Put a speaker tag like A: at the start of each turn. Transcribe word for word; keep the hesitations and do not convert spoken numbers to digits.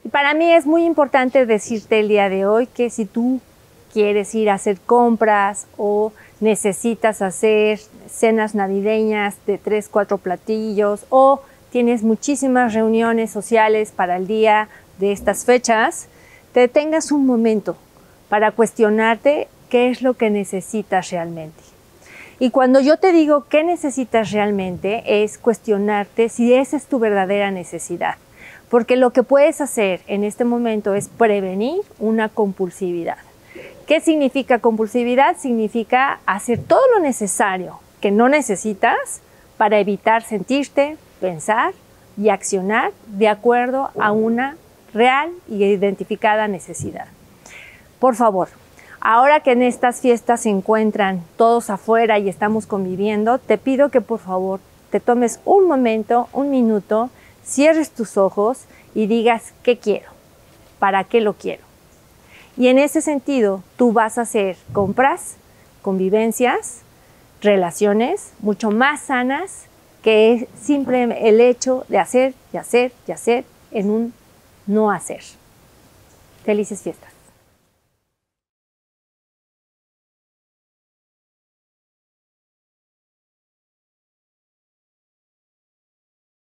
A: Y para mí es muy importante decirte el día de hoy que si tú quieres ir a hacer compras o necesitas hacer cenas navideñas de tres, cuatro platillos o tienes muchísimas reuniones sociales para el día de estas fechas, te detengas un momento para cuestionarte qué es lo que necesitas realmente. Y cuando yo te digo qué necesitas realmente, es cuestionarte si esa es tu verdadera necesidad. Porque lo que puedes hacer en este momento es prevenir una compulsividad. ¿Qué significa compulsividad? Significa hacer todo lo necesario que no necesitas para evitar sentirte, pensar y accionar de acuerdo a una real y identificada necesidad. Por favor, ahora que en estas fiestas se encuentran todos afuera y estamos conviviendo, te pido que por favor te tomes un momento, un minuto, cierres tus ojos y digas qué quiero, para qué lo quiero. Y en ese sentido, tú vas a hacer compras, convivencias, relaciones mucho más sanas que es simple el hecho de hacer y hacer y hacer en un no hacer. Felices fiestas.